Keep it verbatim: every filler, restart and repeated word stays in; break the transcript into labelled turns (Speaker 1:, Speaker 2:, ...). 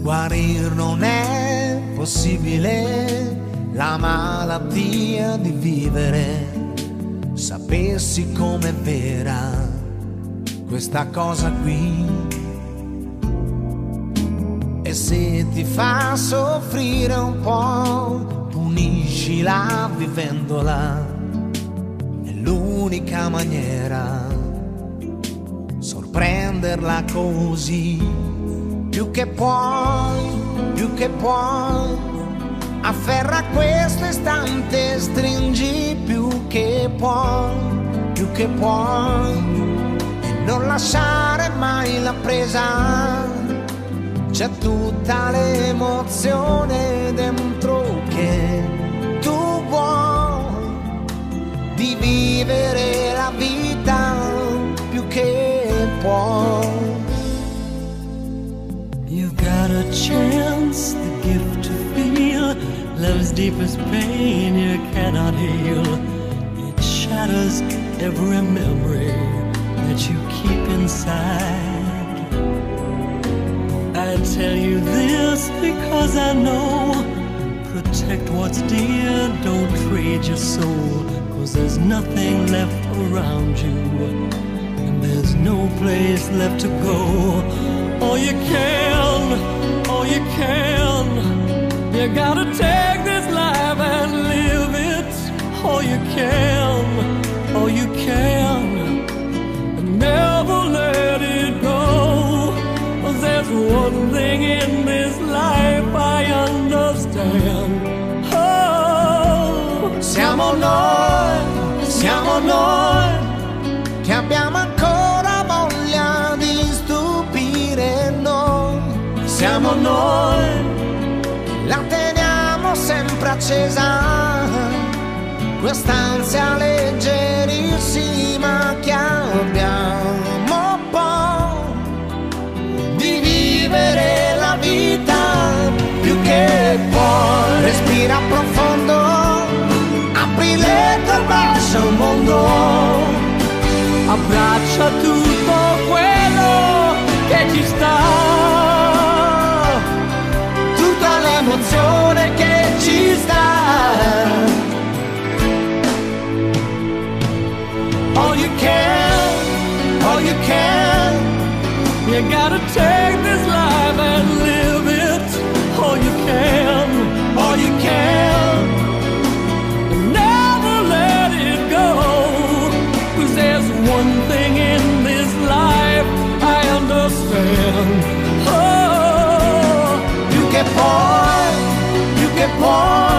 Speaker 1: Guarir non è possibile, la malattia di vivere. Sapessi com'è vera questa cosa qui, e se ti fa soffrire un po', puniscila vivendola. È l'unica maniera, sorprenderla così. Più che puoi, più che puoi, afferra questo istante, stringi più che puoi, più che puoi, e non lasciare mai la presa. C'è tutta l'emozione dentro che tu vuoi, di vivere la vita più che puoi.
Speaker 2: You've got a chance, the gift to feel love's deepest pain you cannot heal. It shatters every memory that you keep inside. I tell you this because I know, protect what's dear, don't trade your soul, 'cause there's nothing left around you, and there's no place left to go. All you can, all you can, you gotta take this life and live it. All you can, all you can, and never let it go. 'Cause there's one thing in this life I understand. Oh,
Speaker 1: siamo noi, siamo noi, che abbiamo ancora voglia di stupire noi. Siamo noi, la teniamo sempre accesa, quest'ansia leggerissima che abbiamo poi, di vivere la vita più che puoi. Respira profondo, apri le tue braccia al mondo,
Speaker 2: abbraccia tutto quello che ci sta,
Speaker 1: l'emozione che ci sta. All you can, all you can,
Speaker 2: you gotta take this life and live it. All you can,
Speaker 1: all you can,
Speaker 2: and never let it go. 'Cause there's one thing in this life I understand. Oh,
Speaker 1: più che puoi, più che puoi,